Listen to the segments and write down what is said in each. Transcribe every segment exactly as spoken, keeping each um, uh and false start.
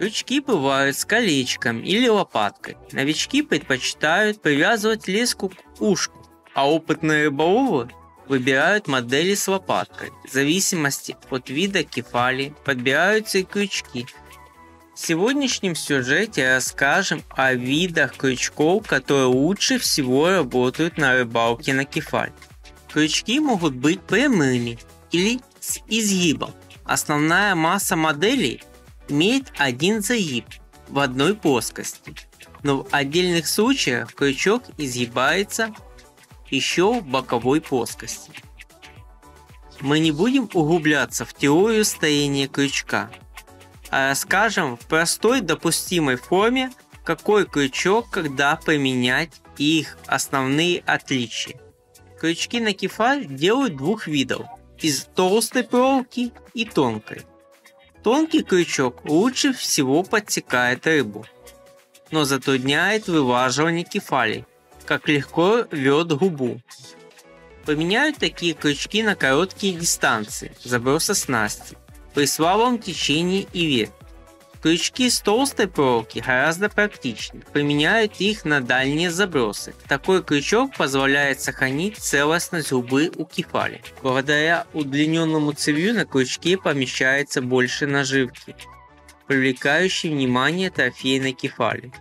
Крючки бывают с колечком или лопаткой. Новички предпочитают привязывать леску к ушку, а опытные рыболовы выбирают модели с лопаткой. В зависимости от вида кефали подбираются и крючки. В сегодняшнем сюжете расскажем о видах крючков, которые лучше всего работают на рыбалке на кефаль. Крючки могут быть прямыми или с изгибом. Основная масса моделей имеет один загиб в одной плоскости, но в отдельных случаях крючок изгибается еще в боковой плоскости. Мы не будем углубляться в теорию строения крючка, а расскажем в простой допустимой форме, какой крючок когда применять и их основные отличия. Крючки на кефаль делают двух видов – из толстой проволоки и тонкой. Тонкий крючок лучше всего подсекает рыбу, но затрудняет вылаживание кефалей, как легко рвет губу. Применяют такие крючки на короткие дистанции заброса снасти, при слабом течении и ветре. Крючки с толстой проволоки гораздо практичнее, применяют их на дальние забросы. Такой крючок позволяет сохранить целостность губы у кефали. Благодаря удлиненному цевью на крючке помещается больше наживки, привлекающей внимание трофейной кефали.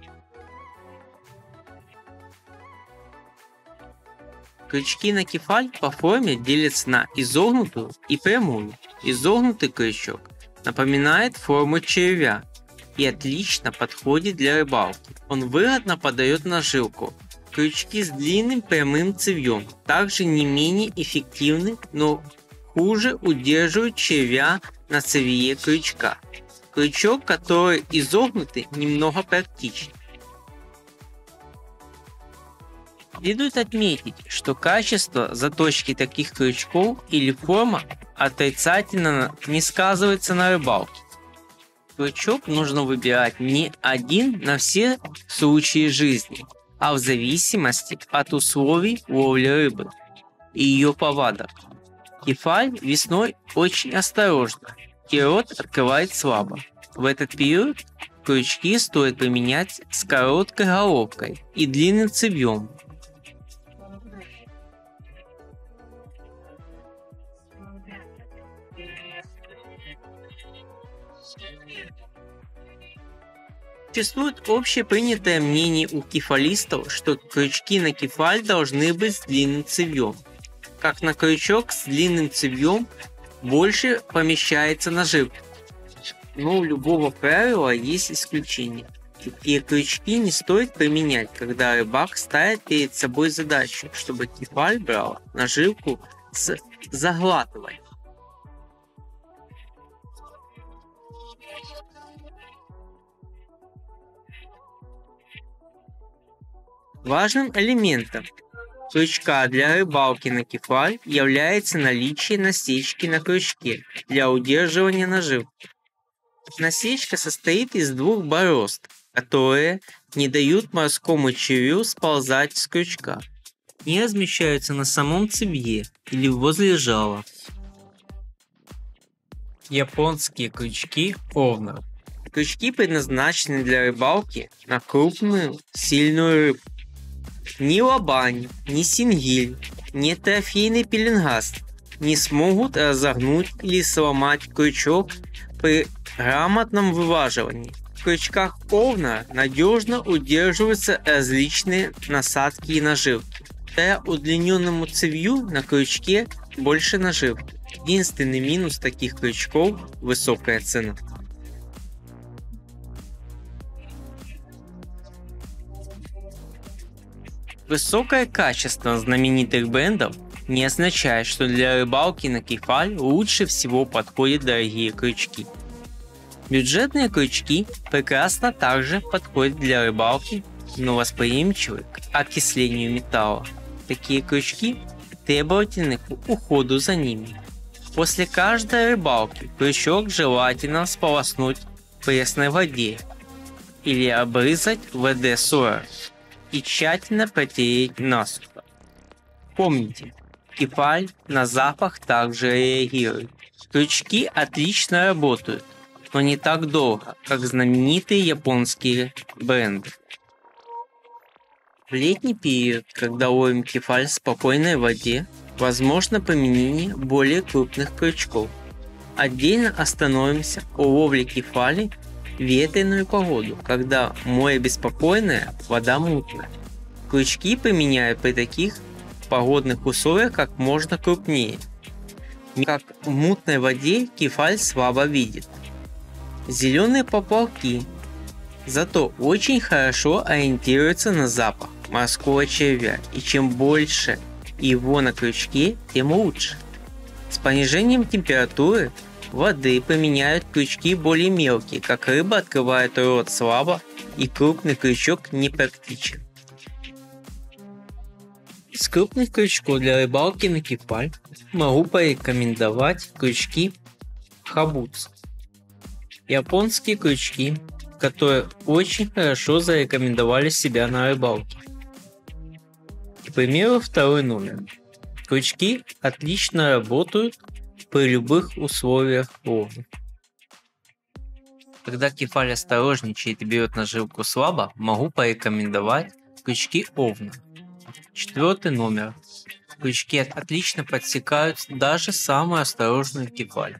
Крючки на кефаль по форме делятся на изогнутую и прямую. Изогнутый крючок напоминает форму червя и отлично подходит для рыбалки. Он выгодно подает наживку. Крючки с длинным прямым цевьем также не менее эффективны, но хуже удерживают червя на цевье крючка. Крючок, который изогнутый, немного практичнее. Следует отметить, что качество заточки таких крючков или форма отрицательно не сказывается на рыбалке. Крючок нужно выбирать не один на все случаи жизни, а в зависимости от условий ловли рыбы и ее повадок. Кефаль весной очень осторожно, и рот открывает слабо. В этот период крючки стоит применять с короткой головкой и длинным цевьем. Существует общепринятое мнение у кефалистов, что крючки на кефаль должны быть с длинным цевьем. Как на крючок с длинным цевьем больше помещается наживка. Но у любого правила есть исключение. Такие крючки не стоит применять, когда рыбак ставит перед собой задачу, чтобы кефаль брал наживку с заглатыванием. Важным элементом крючка для рыбалки на кефаль является наличие насечки на крючке для удерживания наживки. Насечка состоит из двух борозд, которые не дают морскому червю сползать с крючка. Они размещаются на самом цевье или возле жала. Японские крючки овнер. Крючки предназначены для рыбалки на крупную, сильную рыбу. Ни лабань, ни сингиль, ни трофейный пеленгаст не смогут разогнуть или сломать крючок при грамотном вываживании. В крючках овна надежно удерживаются различные насадки и наживки. Благодаря удлиненному цевью на крючке больше наживки. Единственный минус таких крючков – высокая цена. Высокое качество знаменитых брендов не означает, что для рыбалки на кефаль лучше всего подходят дорогие крючки. Бюджетные крючки прекрасно также подходят для рыбалки, но восприимчивы к окислению металла. Такие крючки требовательны к уходу за ними. После каждой рыбалки крючок желательно сполоснуть в пресной воде или обрызать вэ дэ сорок и тщательно протереть насухо. Помните, кефаль на запах также реагирует. Крючки отлично работают, но не так долго, как знаменитые японские бренды. В летний период, когда ловим кефаль в спокойной воде, возможно применение более крупных крючков. Отдельно остановимся о ловле кефали в ветреную погоду, когда море беспокойное, вода мутная. Крючки применяют при таких погодных условиях как можно крупнее. Как в мутной воде кефаль слабо видит. Зеленые поплавки зато очень хорошо ориентируются на запах морского червя, и чем больше его на крючке, тем лучше. С понижением температуры воды применяют крючки более мелкие, как рыба открывает рот слабо и крупный крючок непрактичен. Из крупных крючков для рыбалки на кефаль могу порекомендовать крючки хабуца. Японские крючки, которые очень хорошо зарекомендовали себя на рыбалке. К примеру, второй номер. Крючки отлично работают при любых условиях ловли. Когда кефаль осторожничает и берет наживку слабо, могу порекомендовать крючки овна. Четвертый номер. Крючки отлично подсекают даже самую осторожную кефаль.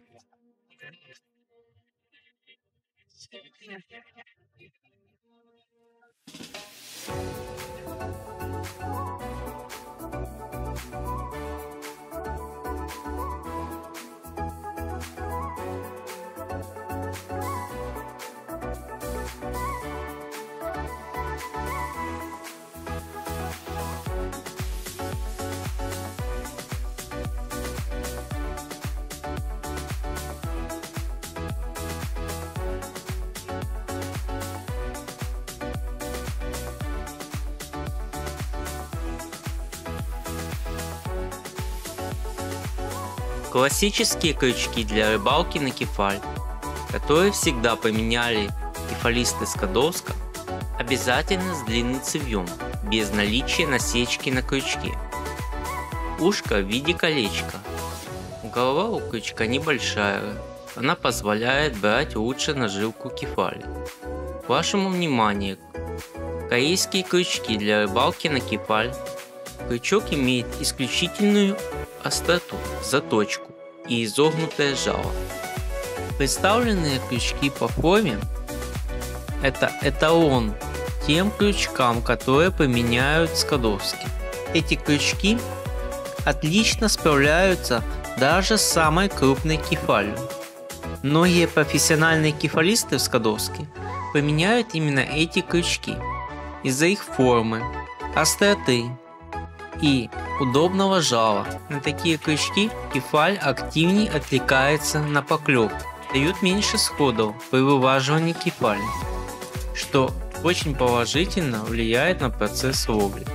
Классические крючки для рыбалки на кефаль, которые всегда применяли кефалисты Скадовска, обязательно с длинным цевьем, без наличия насечки на крючке. Ушко в виде колечка. Голова у крючка небольшая, она позволяет брать лучше наживку кефали. К вашему вниманию, корейские крючки для рыбалки на кефаль. Крючок имеет исключительную остроту, заточку и изогнутое жало. Представленные крючки по форме – это эталон тем крючкам, которые применяют Скадовски. Эти крючки отлично справляются даже с самой крупной кефалью. Многие профессиональные кефалисты в Скадовске применяют именно эти крючки из-за их формы, остроты и удобного жала. На такие крючки кефаль активнее отвлекается на поклевку, дают меньше сходов при вываживании кефали, что очень положительно влияет на процесс ловли.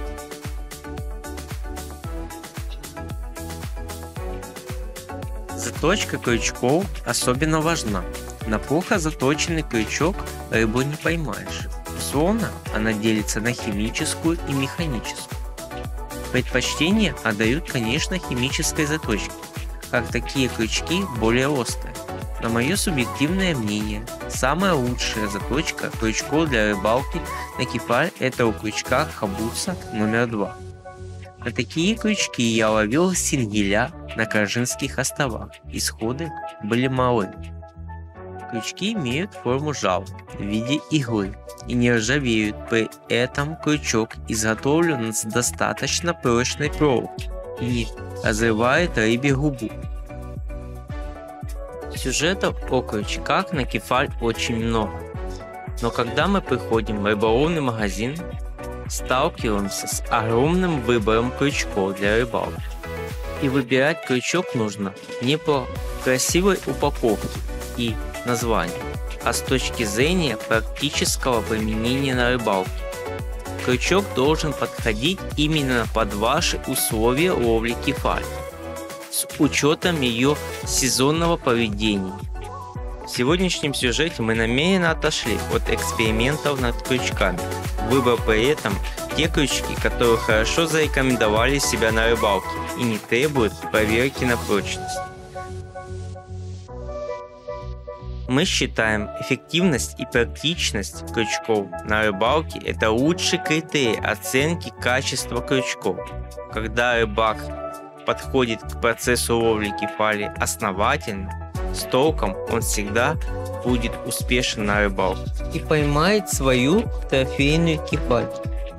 Заточка крючков особенно важна. На плохо заточенный крючок рыбу не поймаешь. Условно она делится на химическую и механическую. Предпочтение отдают, конечно, химической заточке, как такие крючки более острые. На мое субъективное мнение, самая лучшая заточка крючков для рыбалки на кефаль – это у крючка хабуца номер два. На такие крючки я ловил сингеля на Коржинских островах, исходы были малы. Крючки имеют форму жала в виде иглы и не ржавеют, при этом крючок изготовлен с достаточно прочной проволоки и не разрывает рыбе губу. Сюжетов о крючках на кефаль очень много, но когда мы приходим в рыболовный магазин, сталкиваемся с огромным выбором крючков для рыбалки. И выбирать крючок нужно не по красивой упаковке и названию, а с точки зрения практического применения на рыбалке. Крючок должен подходить именно под ваши условия ловли кефали, с учетом ее сезонного поведения. В сегодняшнем сюжете мы намеренно отошли от экспериментов над крючками, выбрав при этом те крючки, которые хорошо зарекомендовали себя на рыбалке и не требуют проверки на прочность. Мы считаем, эффективность и практичность крючков на рыбалке – это лучший критерий оценки качества крючков. Когда рыбак подходит к процессу ловли кефали основательно, с толком, он всегда будет успешен на рыбалке и поймает свою трофейную кефаль.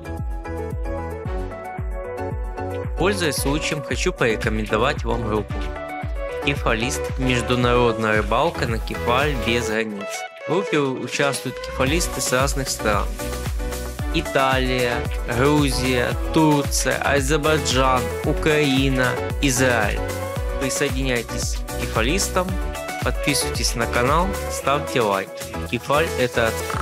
Пользуясь случаем, хочу порекомендовать вам группу «Кефалист. Международная рыбалка на кефаль без границ». В группе участвуют кефалисты с разных стран: Италия, Грузия, Турция, Азербайджан, Украина, Израиль. Присоединяйтесь к кефалистам, подписывайтесь на канал, ставьте лайки. Кефаль – это открытие.